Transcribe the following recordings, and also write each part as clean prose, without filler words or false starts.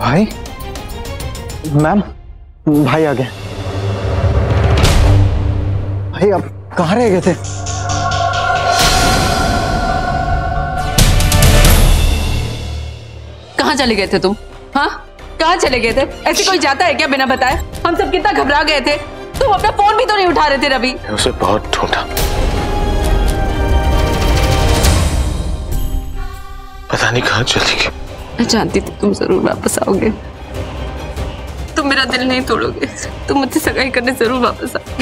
भाई, मैम, भाई आ गए। भाई आप कहाँ रह गए थे? कहाँ चले गए थे तुम? हाँ, कहाँ चले गए थे? ऐसे कोई जाता है क्या बिना बताए? हम सब कितना घबरा गए थे। तुम अपना फोन भी तो नहीं उठा रहे थे रवि। उसे बहुत ढूंढा, पता नहीं कहाँ चली गई। मैं जानती थी तुम जरूर वापस आओगे। तुम मेरा दिल नहीं तोड़ोगे। तुम मुझसे सगाई करने जरूर वापस आओगे।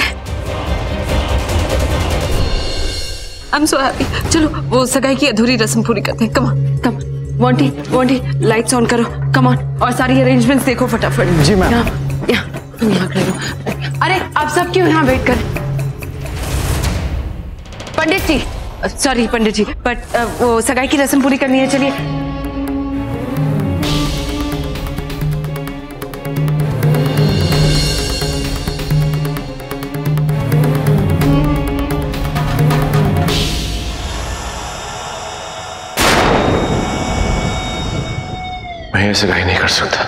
I'm so happy। चलो वो सगाई की अधूरी रस्म पूरी करते हैं। Come on, come. वॉन्टी, लाइट्स ऑन करो। कम ऑन, और सारी अरेंजमेंट्स देखो फटाफट। जी मैम। यहाँ तुम यहाँ खड़े रहो। अरे आप सब क्यों यहाँ वेट कर? पंडित जी, सॉरी पंडित जी, बट वो सगाई की रस्म पूरी करनी है। चलिए। मैं ये सगाई नहीं कर सकता।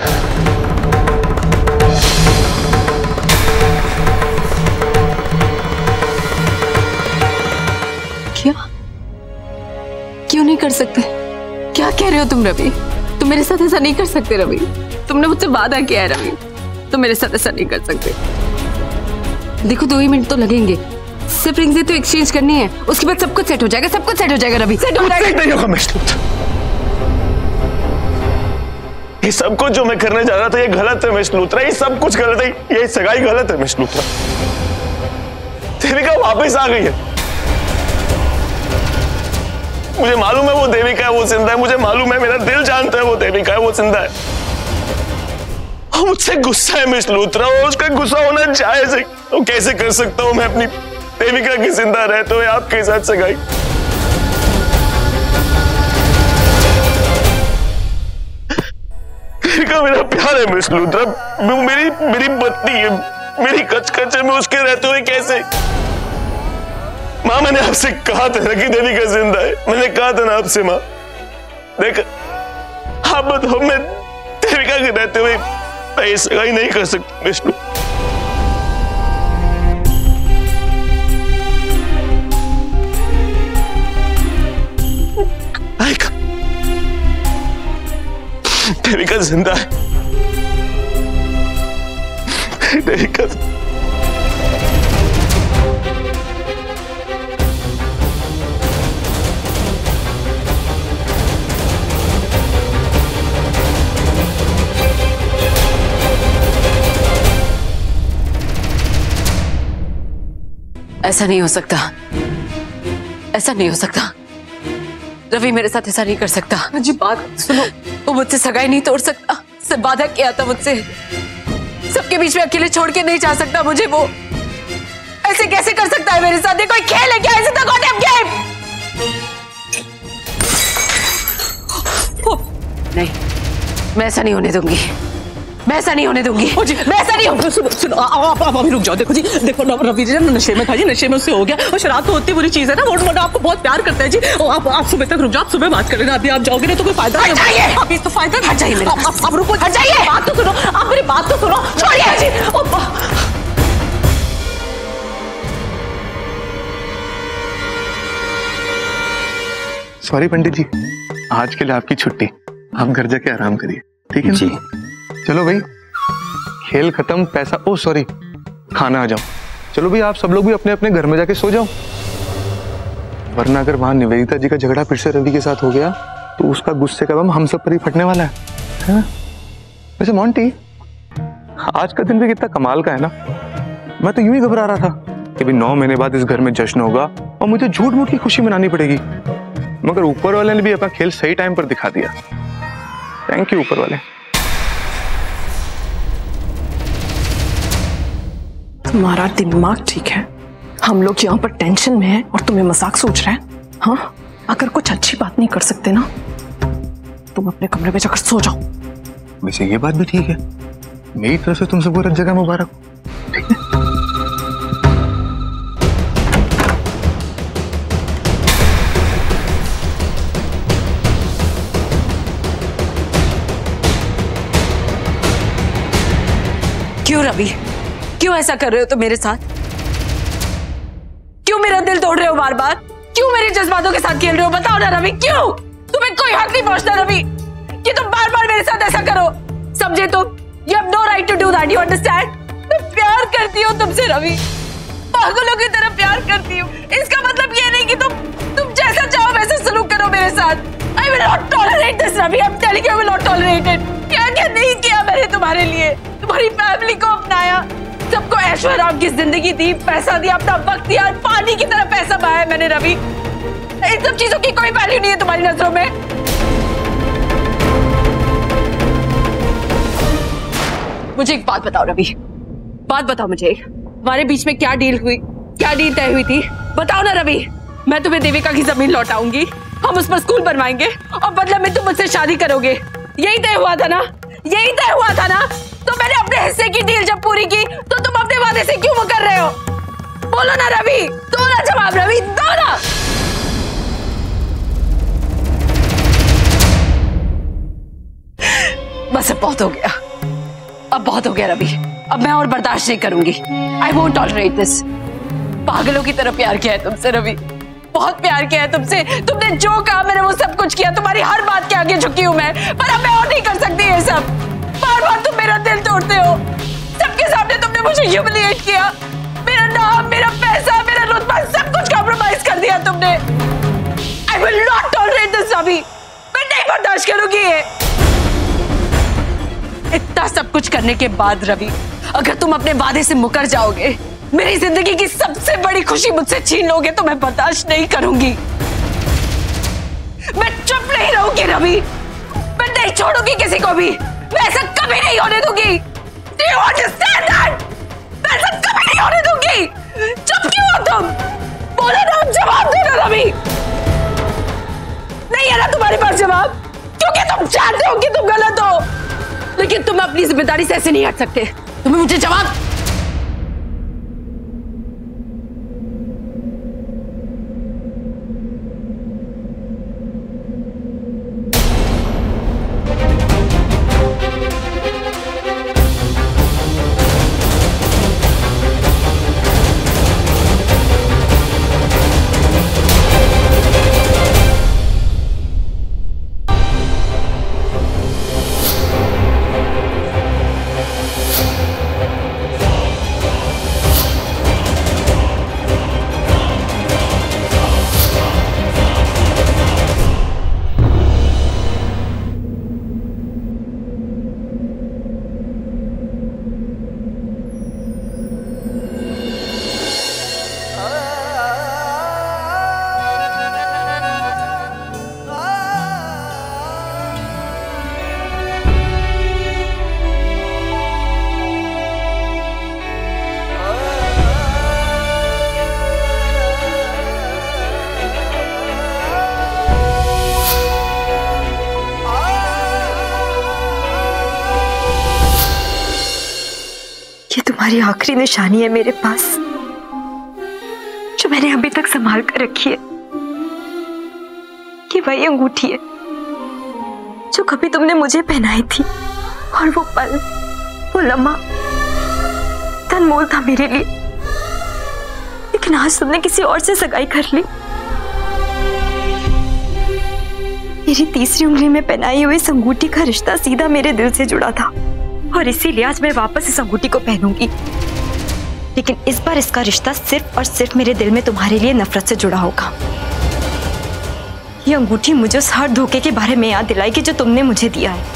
क्या? क्यों नहीं कर सकते? क्या कह रहे हो तुम रवि? तुम मेरे साथ ऐसा नहीं कर सकते रवि। तुमने मुझसे वादा किया है रवि, तुम मेरे साथ ऐसा नहीं कर सकते। देखो 2 ही मिनट तो लगेंगे, सिर्फ रिंग से तो एक्सचेंज करनी है, उसके बाद सब कुछ सेट हो जाएगा। सब कुछ सेट हो जाएगा रवि, सेट हो जाएगा। नहीं होगा मशलूत, ये सब कुछ जो मैं करने जा रहा था ये गलत है मशलूतरा। ये सब कुछ गलत है, ये सगाई गलत है मशलूतरा। देविका वापस आ गई है। मुझे मालूम है वो देविका है, वो जिंदा है। मुझे मालूम है, मेरा दिल जानता है वो देविका है, वो जिंदा है। और मुझसे गुस्सा है मशलूतरा, और उसका गुस्सा होना जायज है। तो कैसे कर सकता हूं मैं अपनी देविका की जिंदा रहते हुए आपके साथ सगाई? देविका मेरा प्यार है मशलूतरा, मेरी पत्नी है, मेरी कचकच है। मैं उसके रहते हुए कैसे? माँ, मैंने आपसे कहा था ना कि देविका जिंदा है। मैंने कहा था ना आपसे माँ। देख, आप बताओ, मैं देविका के रहते हुए मैं सगाई नहीं कर सकता विष्णु। देविका जिंदा है। देविका ऐसा नहीं हो सकता, ऐसा नहीं हो सकता। रवि मेरे साथ ऐसा नहीं कर सकता। मुझे बात सुनो, वो मुझसे सगाई नहीं तोड़ सकता। सब वादा किया था मुझसे, सबके बीच में अकेले छोड़ के नहीं जा सकता मुझे। वो ऐसे कैसे कर सकता है मेरे साथ? ये कोई खेल है क्या? ऐसे तो गॉडडैम गेम। नहीं, मैं ऐसा नहीं होने दूंगी। मैं ऐसा नहीं होने दूंगी। मैं ऐसा नहीं होने। सुनो, आप अभी रुक जाओ। देखो जी, देखो रवि जी ना नशे में था जी, नशे में उससे हो गया। और शराब तो होती बुरी चीज है ना। वो आपको बहुत प्यार करता है जी। आप सुबह तक रुक जाओ, आप सुबह बात कर लेना। अभी आप जाओगे ना तो कोई फायदा नहीं है। अभी तो फायदा हट जाइए। आप रुको, हट जाइए। बात तो सुनो, आप मेरी बात तो सुनो। छोड़िए जी। सॉरी पंडित जी, आज के लिए आपकी छुट्टी। आप घर जाके आराम करिए, ठीक है जी? चलो भाई, खेल खत्म, पैसा, ओ सॉरी, खाना आ जाओ। चलो भाई, आप सब लोग भी अपने अपने घर में जाके सो जाओ, वरना अगर वहां निवेदिता जी का झगड़ा फिर से रवि के साथ हो गया तो उसका गुस्से का बम हम सब पर ही फटने वाला है। वैसे मोंटी, आज का दिन भी कितना कमाल का है ना। मैं तो यूं ही घबरा रहा था कि भाई 9 महीने बाद इस घर में जश्न होगा और मुझे झूठ मूठ की खुशी मनानी पड़ेगी, मगर ऊपर वाले ने भी अपना खेल सही टाइम पर दिखा दिया। थैंक यू ऊपर वाले। तुम्हारा दिमाग ठीक है? हम लोग यहाँ पर टेंशन में हैं और तुम्हें मजाक सोच रहे हैं? हाँ, अगर कुछ अच्छी बात नहीं कर सकते ना, तुम अपने कमरे में जाकर सो जाओ। वैसे ये बात भी ठीक है, मेरी तरफ से तुम सबको रज जगह मुबारक, ठीक है? रवि, क्यों ऐसा कर रहे हो तुम मेरे साथ? क्यों मेरा दिल तोड़ रहे हो बार बार? क्यों मेरे जज्बातों के साथ खेल रहे हो? बताओ ना रवि, क्यों? तुम्हें कोई हक नहीं पहुंचता रवि कि तुम बार बार मेरे साथ ऐसा करो। समझे तुम? You have no right to do that, you understand? मैं प्यार करती हूँ तुमसे रवि, पागलों की तरह प्यार करती हूँ। इसका मतलब ये नहीं कि तुम जैसा चाहो वैसा सलूक करो मेरे साथ। I will not tolerate this, Ravi. I'm telling you, I will not tolerate it। क्या नहीं किया मैंने तुम्हारे लिए? तुम्हारी फैमिली को अपनाया, सबको ऐशो आराम की जिंदगी दी, पैसा दिया, अपना वक्त दिया, पानी की तरह पैसा बहाया मैंने रवि। इन सब चीजों की कोई वैल्यू नहीं है तुम्हारी नजरों में। मुझे एक बात बताओ रवि, बात बताओ मुझे, हमारे बीच में क्या डील हुई, क्या डील तय हुई थी? बताओ ना रवि। मैं तुम्हें देविका की जमीन लौटाऊंगी, हम उस पर स्कूल बनवाएंगे और बदले में तुम मुझसे शादी करोगे। यही तय हुआ था ना? यही तय हुआ था ना? तो मैंने अपने हिस्से की डील जब पूरी की तो तुम अपने वादे से क्यों मुकर रहे हो? बोलो ना रवि, दो ना जवाब रवि, दो ना। बस अब बहुत हो गया, अब बहुत हो गया रवि। अब मैं और बर्दाश्त नहीं करूंगी। I won't tolerate this। पागलों की तरह प्यार किया है तुमसे रवि, बहुत प्यार किया है तुमसे। तुमने जो कहा मैंने वो सब कुछ किया, तुम्हारी हर बात के आगे झुकी हूं मैं, पर अब मैं और नहीं कर सकती ये सब। बार बार तुम मेरा दिल तोड़ते हो, सबके सामने तुमने मुझे ह्यूमिलिएट किया, मेरा नाम, मेरा पैसा, मेरा रुतबा सब कुछ कॉम्प्रोमाइज कर दिया तुमने। I will not tolerate this Ravi, मैं नहीं बर्दाश्त करूंगी ये। इतना सब कुछ करने के बाद रवि, अगर तुम अपने वादे से मुकर जाओगे, मेरी जिंदगी की सबसे बड़ी खुशी मुझसे छीन लोगे, तो मैं बर्दाश्त नहीं करूंगी। मैं चुप नहीं रहूंगी रवि, मैं नहीं छोड़ूंगी किसी को भी, मैं ऐसा कभी नहीं होने दूंगी। Do you understand that? मैं ऐसा कभी नहीं होने दूंगी। चुप क्यों हो तुम? बोलो ना, जवाब दो ना रवि। नहीं है ना तुम्हारे पास जवाब, क्योंकि तुम जानते हो कि तुम गलत हो, लेकिन तुम अपनी जिम्मेदारी से ऐसे नहीं हट सकते। तुम्हें मुझे जवाब। तुम्हारी आखिरी निशानी है मेरे पास, जो मैंने अभी तक संभाल कर रखी है। ये वही अंगूठी है जो कभी तुमने मुझे पहनाई थी, और वो पल, वो लम्हा अनमोल था मेरे लिए। लेकिन आज तुमने किसी और से सगाई कर ली। मेरी तीसरी उंगली में पहनाई हुई इस अंगूठी का रिश्ता सीधा मेरे दिल से जुड़ा था, और इसीलिए आज मैं वापस इस अंगूठी को पहनूंगी। लेकिन इस बार इसका रिश्ता सिर्फ और सिर्फ मेरे दिल में तुम्हारे लिए नफरत से जुड़ा होगा। ये अंगूठी मुझे उस हर धोखे के बारे में याद दिलाएगी जो तुमने मुझे दिया है।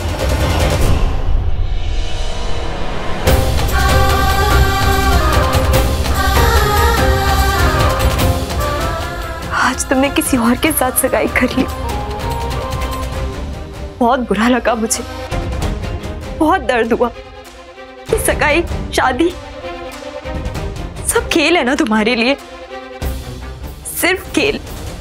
आज तुमने किसी और के साथ सगाई कर ली। बहुत बुरा लगा मुझे, बहुत दर्द हुआ। ये सगाई, शादी सब खेल है ना तुम्हारे लिए, सिर्फ खेल।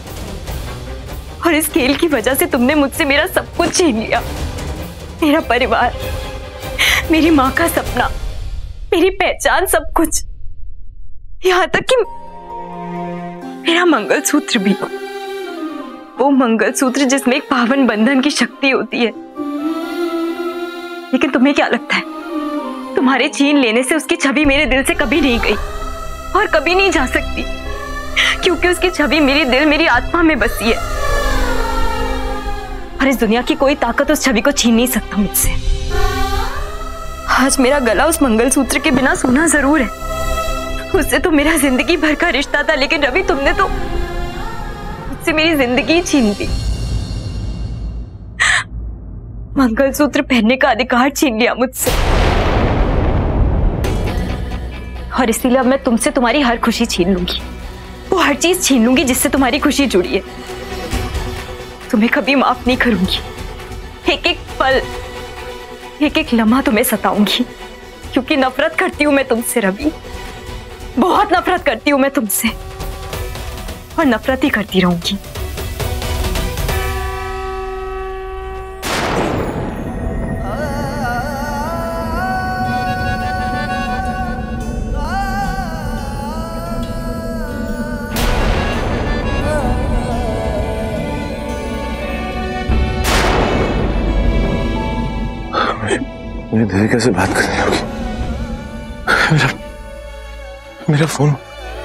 और इस खेल की वजह से तुमने मुझसे मेरा सब कुछ छीन लिया। मेरा परिवार, मेरी माँ का सपना, मेरी पहचान, सब कुछ। यहाँ तक कि मेरा मंगलसूत्र भी, वो मंगलसूत्र जिसमें एक पावन बंधन की शक्ति होती है। लेकिन तुम्हें क्या लगता है तुम्हारे छीन लेने से उसकी छवि मेरे दिल से कभी नहीं गई और कभी नहीं जा सकती, क्योंकि उसकी छवि मेरे दिल, मेरी आत्मा में बसी है और इस दुनिया की कोई ताकत उस छवि को छीन नहीं सकता मुझसे। आज मेरा गला उस मंगलसूत्र के बिना सूना जरूर है, उससे तो मेरा जिंदगी भर का रिश्ता था, लेकिन रवि तुमने तो मुझसे मेरी जिंदगी छीन ली। मंगलसूत्र पहनने का अधिकार छीन लिया मुझसे, और इसीलिए अब मैं तुमसे तुम्हारी हर खुशी छीन लूंगी, वो हर चीज छीन लूंगी जिससे तुम्हारी खुशी जुड़ी है। तुम्हें कभी माफ नहीं करूंगी, एक एक पल, एक एक लम्हा तुम्हें सताऊंगी, क्योंकि नफरत करती हूं मैं तुमसे रवि, बहुत नफरत करती हूं मैं तुमसे, और नफरत ही करती रहूंगी। मुझे देविका से बात करनी होगी। मेरा फोन।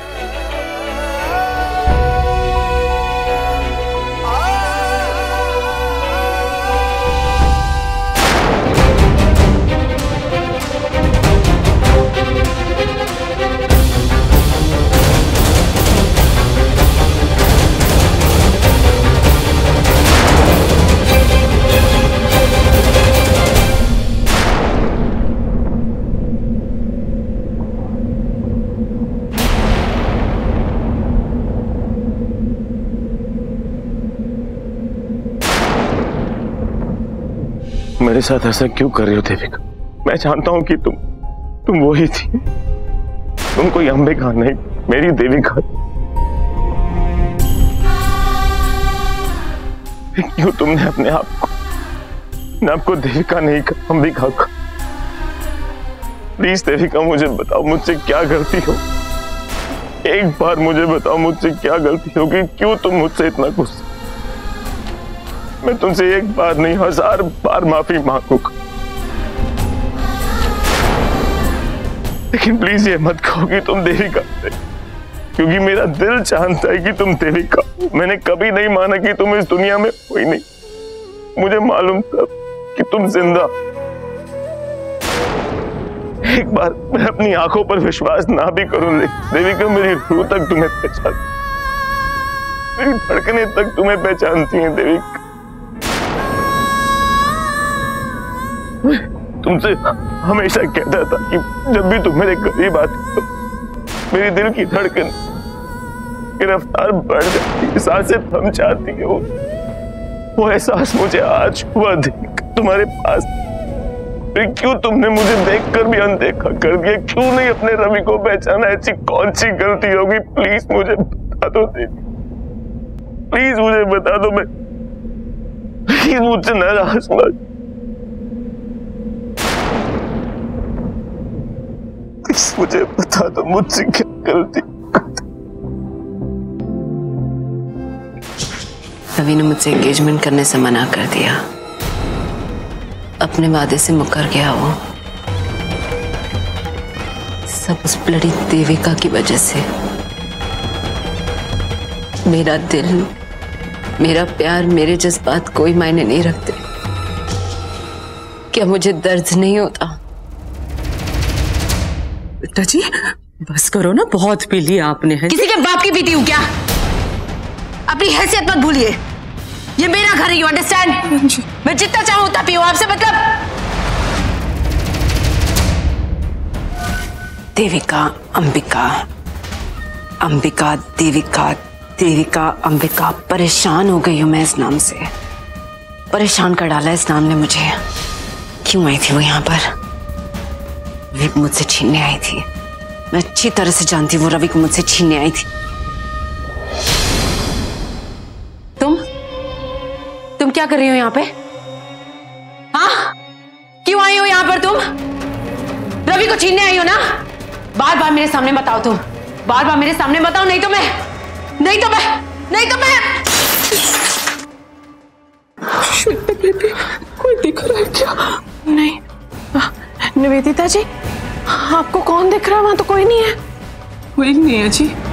मेरे साथ ऐसा क्यों कर रही हो देविका? मैं जानता हूं कि तुम वही थी, तुम कोई अंबिका नहीं, मेरी देविका। क्यों तुमने अपने आप को देविका नहीं कहा, अंबिका का? प्लीज देविका मुझे बताओ, मुझसे क्या गलती हो? एक बार मुझे बताओ मुझसे क्या गलती होगी, क्यों तुम मुझसे इतना गुस्सा? मैं तुमसे एक बार नहीं 1000 बार माफी मांगूंगा, लेकिन प्लीज ये मत कहो कि तुम देविका थे, क्योंकि मेरा दिल जानता है कि तुम देविका। मैंने कभी नहीं माना कि तुम इस दुनिया में कोई नहीं। मुझे मालूम था कि तुम जिंदा। एक बार मैं अपनी आंखों पर विश्वास ना भी करूं, देविका मेरी रूह तक तुम्हें पहचान, मेरी धड़कनें तक तुम्हें पहचानती हैं देविका। तुमसे हमेशा कहता था कि जब भी तुम मेरे करीब आती तो मेरी दिल की धड़कन की रफ्तार बढ़ जाती, सांसें थम जाती है। वो एहसास मुझे आज हुआ तुम्हारे पास। फिर क्यों तुमने मुझे देखकर भी अनदेखा कर दिया? क्यों नहीं अपने रवि को पहचाना? ऐसी कौन सी गलती होगी? प्लीज मुझे बता दो देवी, प्लीज मुझे बता दो। मैं प्लीज मुझसे नाराज मत, मुझे बता दो मुझसे क्या गलती। रवि ने मुझसे एंगेजमेंट करने से मना कर दिया, अपने वादे से मुकर गया। वो सब उस ब्लडी देविका की वजह से। मेरा दिल, मेरा प्यार, मेरे जज्बात कोई मायने नहीं रखते। क्या मुझे दर्द नहीं होता? बेटा जी बस करो ना, बहुत पी लिया आपने। है किसी के बाप की पीती हूँ क्या? अपनी हैसियत मत भूलिए, ये मेरा घर है, यू अंडरस्टैंड? मैं जितना चाहूं उतना पीऊं, आपसे मतलब। देविका अंबिका, अंबिका देविका, देविका अंबिका। परेशान हो गई हूं मैं इस नाम से, परेशान कर डाला इस नाम ने मुझे। क्यों आई थी वो यहाँ पर? रवि को मुझसे छीनने आई थी। मैं अच्छी तरह से जानती हूँ वो रवि को मुझसे छीनने आई थी। तुम क्या कर रही हो यहाँ पे? हाँ, क्यों आई हो यहाँ पर तुम? रवि को छीनने आई हो ना? बार बार मेरे सामने बताओ, तुम बार बार मेरे सामने बताओ, नहीं तो मैं श्वेता बेबी, कोई दिख रहा है क्या? नहीं। निवेदिता जी, आपको कौन दिख रहा है? वहां तो कोई नहीं है। कोई नहीं है जी।